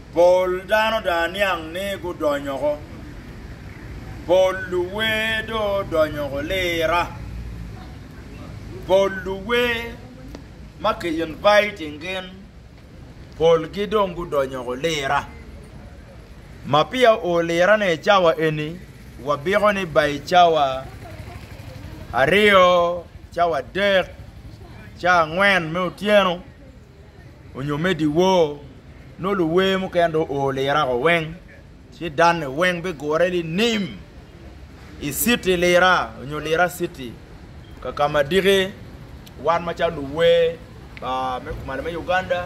Pol dano daniang ne go donyoko. Pol luwe do donyoko lera. Pol luwe make inviting again. Pol gidong go donyoko lera. Mapia o lera ne chawa eni. Wabiro ni bai chawa. Ario chawa dek. Cha ngwen me utieno. Onyome di wo. No luwe mo kendo o lera go weng. Si dan weng be go already name. I city lera, onyo lera city. Kakama dire wan macha luwe me kumane me Uganda.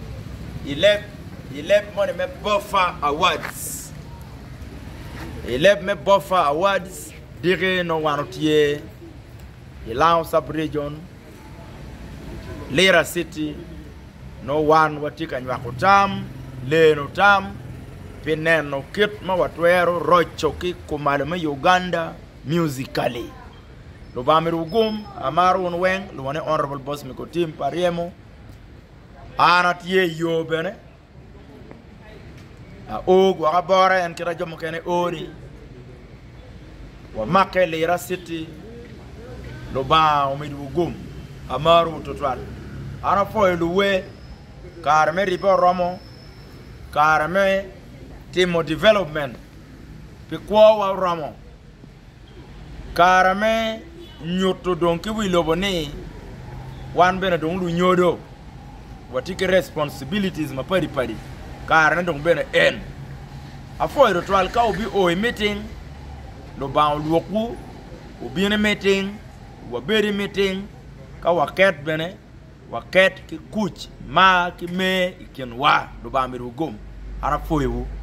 Ilep money me buffer awards. Ilep me buffer awards dire no wanotie. Ilang sub region. Lera city. No one watika nwakutam, le no tam, pinen no kit ma watwero, rochoki kumaleme Uganda musically. Lubamiru gum, amaru unweng, luwane honorable boss mikotim pariemo. Anatie yo bene. Wakabore en kira jomo kene ori. Wamake lera city. Luba umidu gum, amaru utotwal. Anafo eluwe. Karame Ribe Romo, Karame Timo Development, Pikwa wa Romo, Karame Nyoto donki wiloboni, wan bena dongu nyodo, watike responsibilities mapari, Karame dongu bena en. Afo irotwal ka ubi oi meeting, lo ba luoku, ubi ne meeting, waberi meeting, ka waket bene, waket ki kuch ma ki me ikin wa do ba mi rugum ara foyewu